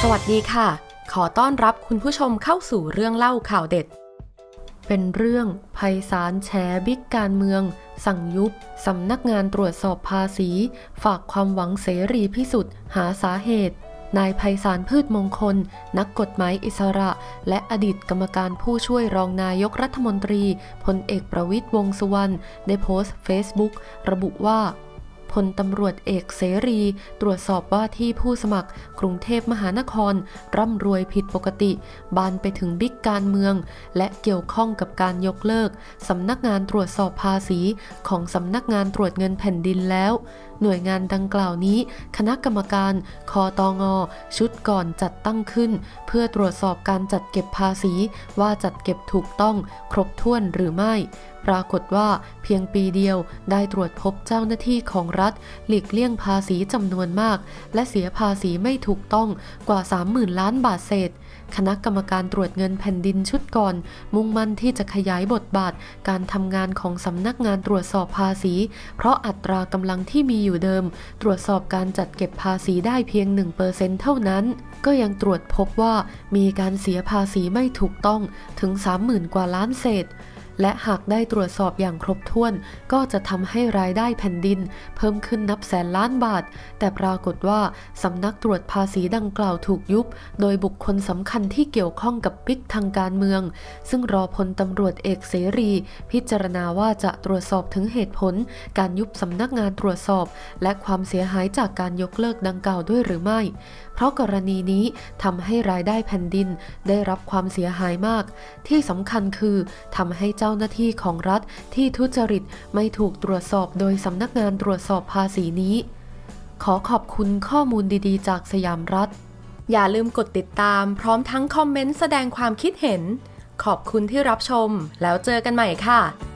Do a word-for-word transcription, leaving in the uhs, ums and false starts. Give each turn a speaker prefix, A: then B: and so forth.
A: วัสดีค่ะขอต้อนรับคุณผู้ชมเข้าสู่เรื่องเล่าข่าวเด็ดเป็นเรื่องไพศาลแฉบิ๊กการเมืองสั่งยุบสำนักงานตรวจสอบภาษีฝากความหวังเสรีพิสุทธิ์หาสาเหตุนายไพศาลพืชมงคลนักกฎหมายอิสระและอดีตกรรมการผู้ช่วยรองนายกรัฐมนตรีพลเอกประวิตรวงษ์สุวรรณได้โพสต์เฟซบุ๊กระบุว่าพลตำรวจเอกเสรีตรวจสอบว่าที่ผู้สมัครกรุงเทพมหานครร่ำรวยผิดปกติบานไปถึงบิ๊กการเมืองและเกี่ยวข้องกับการยกเลิกสำนักงานตรวจสอบภาษีของสำนักงานตรวจเงินแผ่นดินแล้วหน่วยงานดังกล่าวนี้คณะกรรมการคตง.ชุดก่อนจัดตั้งขึ้นเพื่อตรวจสอบการจัดเก็บภาษีว่าจัดเก็บถูกต้องครบถ้วนหรือไม่ปรากฏว่าเพียงปีเดียวได้ตรวจพบเจ้าหน้าที่ของรัฐหลีกเลี่ยงภาษีจำนวนมากและเสียภาษีไม่ถูกต้องกว่า สามหมื่น ล้านบาทเศษคณะกรรมการตรวจเงินแผ่นดินชุดก่อนมุ่งมั่นที่จะขยายบทบาทการทำงานของสำนักงานตรวจสอบภาษีเพราะอัตรากำลังที่มีอยู่เดิมตรวจสอบการจัดเก็บภาษีได้เพียง หนึ่งเปอร์เซ็นต์ เท่านั้นก็ยังตรวจพบว่ามีการเสียภาษีไม่ถูกต้องถึง สามหมื่น กว่าล้านเศษและหากได้ตรวจสอบอย่างครบถ้วนก็จะทำให้รายได้แผ่นดินเพิ่มขึ้นนับแสนล้านบาทแต่ปรากฏว่าสำนักตรวจภาษีดังกล่าวถูกยุบโดยบุคคลสำคัญที่เกี่ยวข้องกับบิ๊กทางการเมืองซึ่งรอพลตำรวจเอกเสรีพิจารณาว่าจะตรวจสอบถึงเหตุผลการยุบสำนักงานตรวจสอบและความเสียหายจากการยกเลิกดังกล่าวด้วยหรือไม่เพราะกรณีนี้ทำให้รายได้แผ่นดินได้รับความเสียหายมากที่สำคัญคือทำให้เจ้าหน้าที่ของรัฐที่ทุจริตไม่ถูกตรวจสอบโดยสำนักงานตรวจสอบภาษีนี้ขอขอบคุณข้อมูลดีๆจากสยามรัฐอย่าลืมกดติดตามพร้อมทั้งคอมเมนต์แสดงความคิดเห็นขอบคุณที่รับชมแล้วเจอกันใหม่ค่ะ